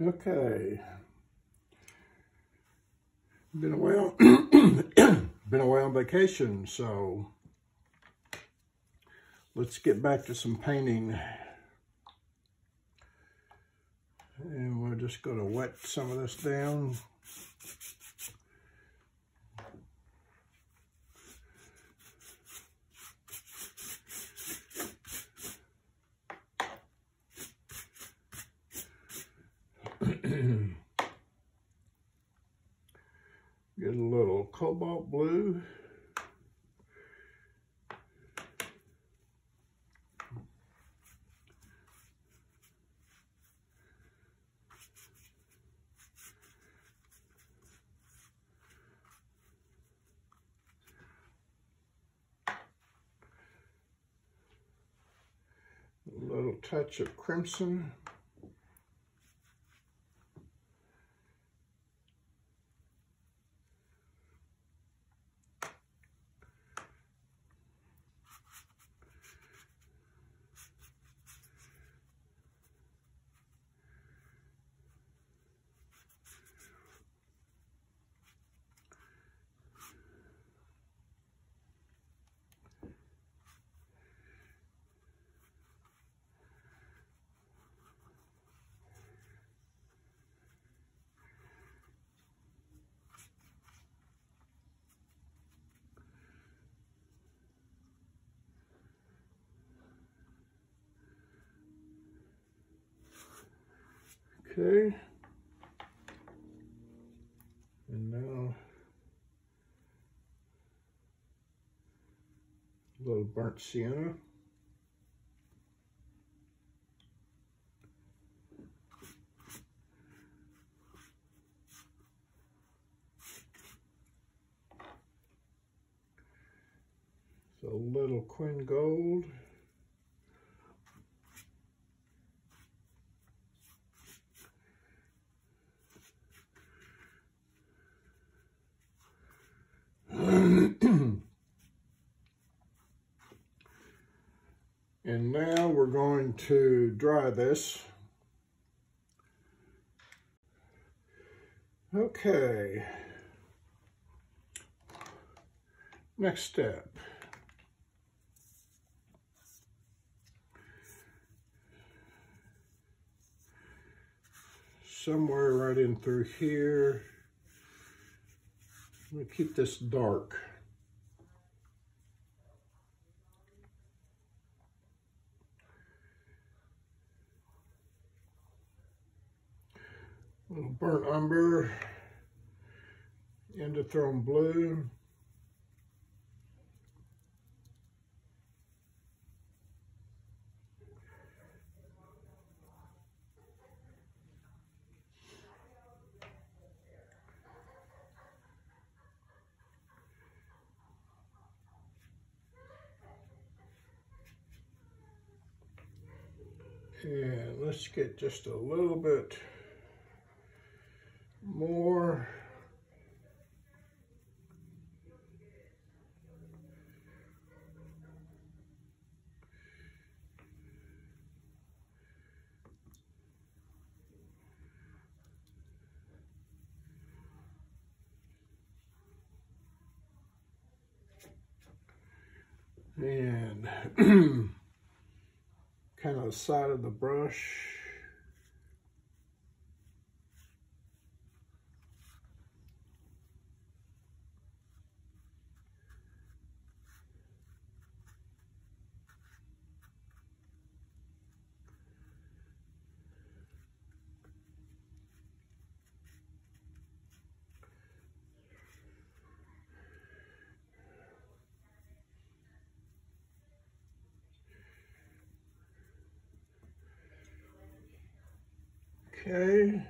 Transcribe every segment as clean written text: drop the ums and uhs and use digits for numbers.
Okay. Been away on been away on vacation, so let's get back to some painting. And we're just going to wet some of this down. Get a little cobalt blue. A little touch of crimson. Okay, and now a little burnt sienna. So a little Quinn Gold. And now we're going to dry this. Okay. Next step. Somewhere right in through here. I'm going to keep this dark. A little burnt umber, endothrone blue. And let's get just a little bit more. And kind of the side of the brush. Okay.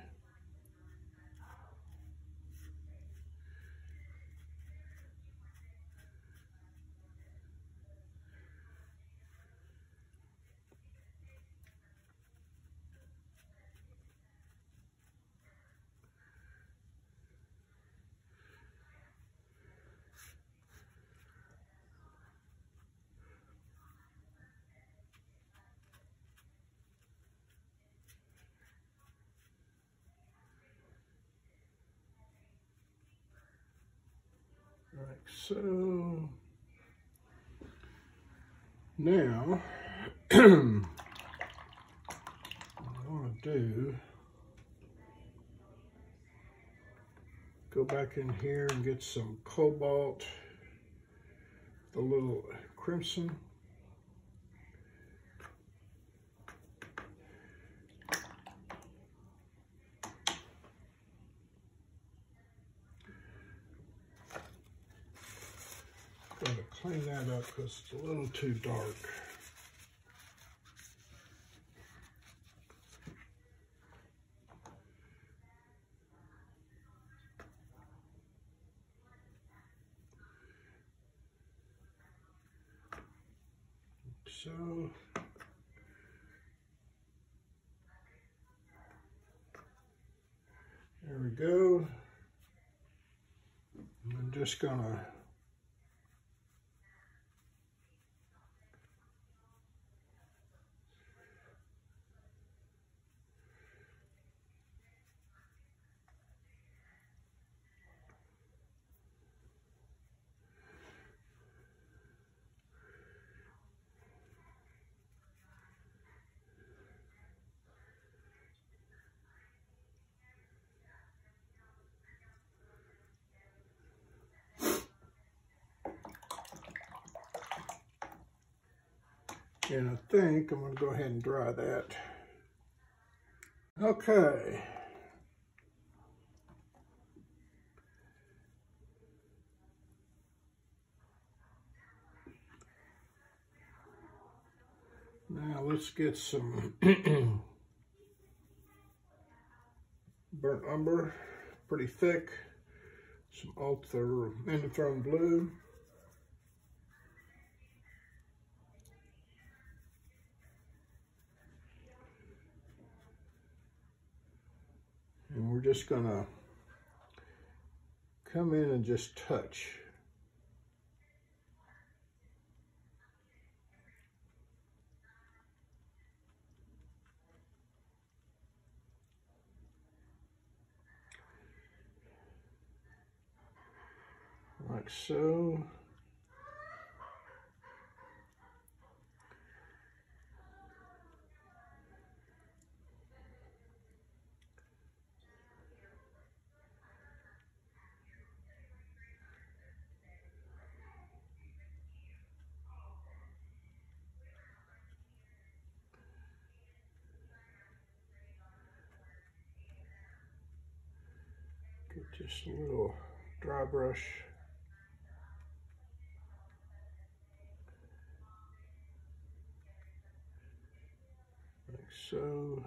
so. Now, what I want to do, go back in here and get some cobalt, the little crimson. Got to clean that up because it's a little too dark. So, there we go. I'm just gonna and I think I'm going to go ahead and dry that. Okay. Now let's get some burnt umber, pretty thick, some ultramethylene blue. And we're just gonna come in and just touch. Like so. Get just a little dry brush. Like so.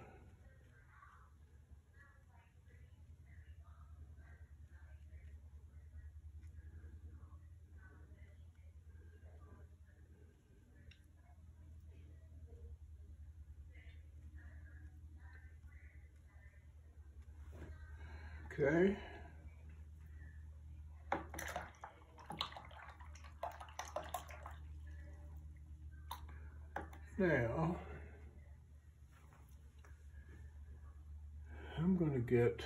Okay. Now, I'm going to get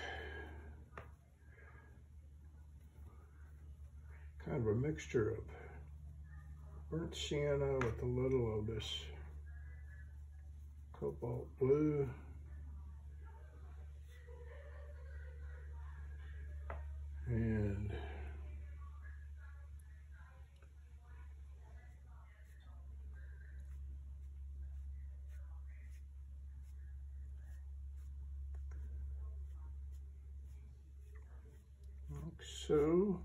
kind of a mixture of burnt sienna with a little of this cobalt blue. And like so.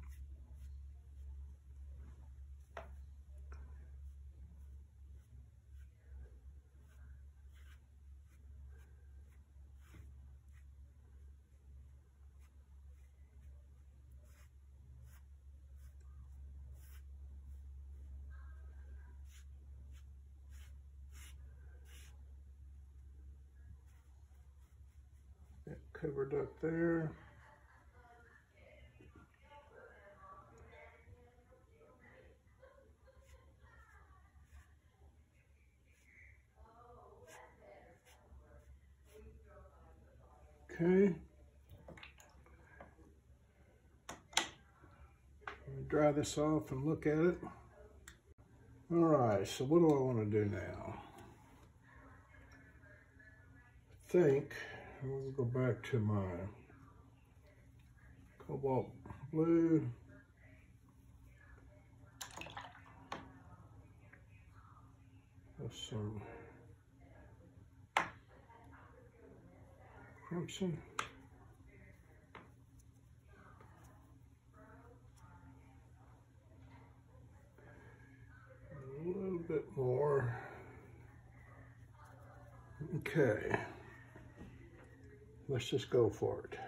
That covered up there. Okay. dry this off and look at it. All right, so what do I want to do now? I think we'll go back to my cobalt blue. With some crimson. A little bit more. Okay. Let's just go for it.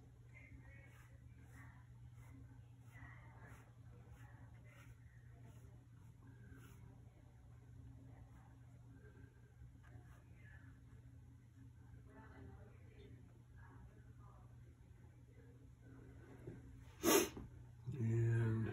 And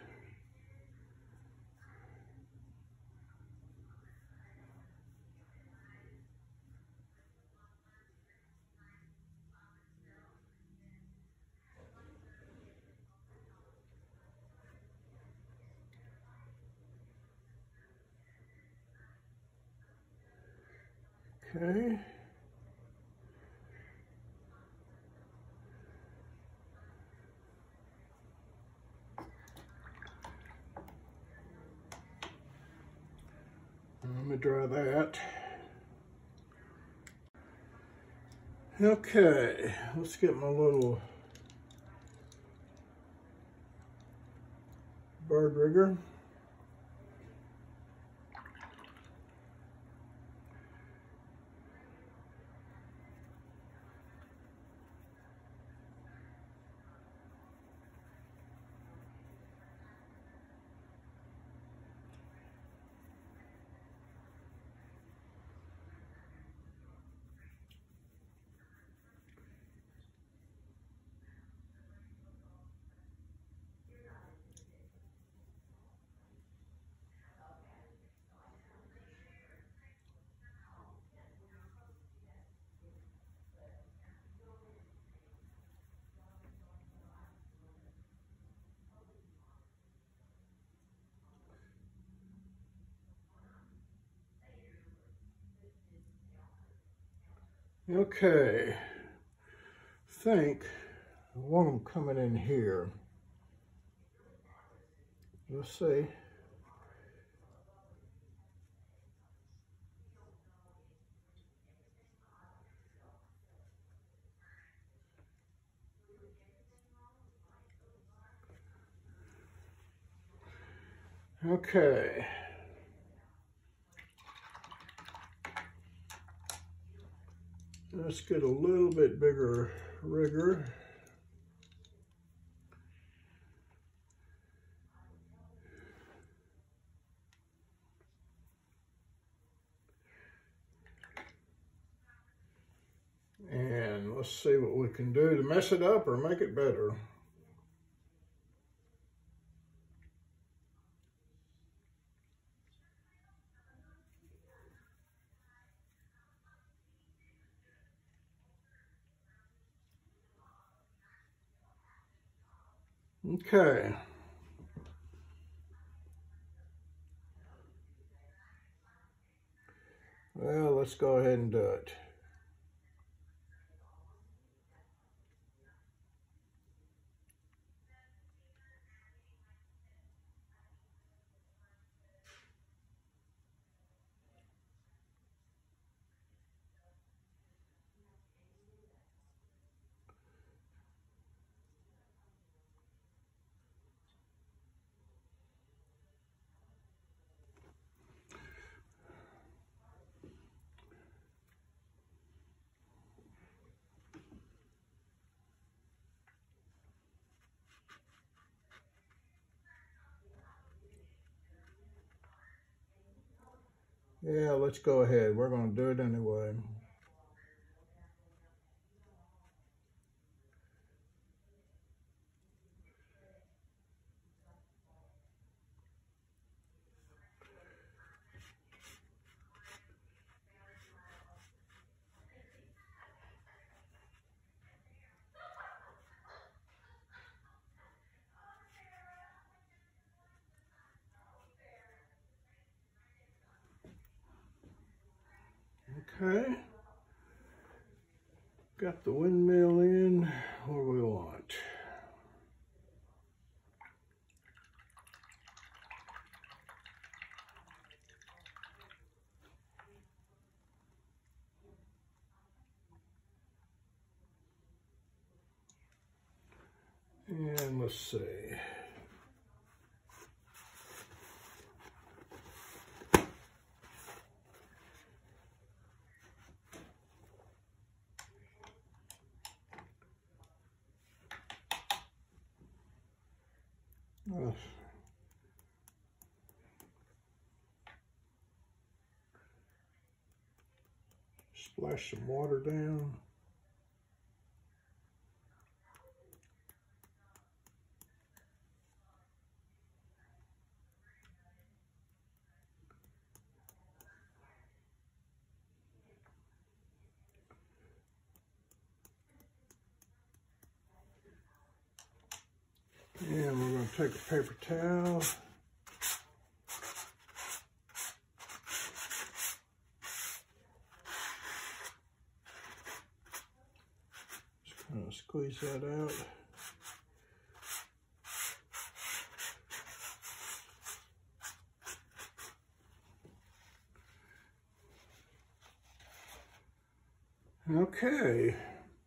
okay. Let me dry that. Okay, let's get my little bird rigger. Okay, I think I want them coming in here. Let's see. Okay. Let's get a little bit bigger rigger. And let's see what we can do to mess it up or make it better. Okay. Well, let's go ahead and do it. Yeah, let's go ahead. We're going to do it anyway. Okay. Got the windmill in where we want. And let's see. Splash some water down. And we're going to take a paper towel. Just kind of squeeze that out. Okay.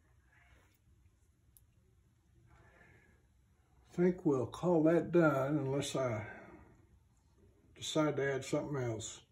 I think we'll call that done unless I decide to add something else.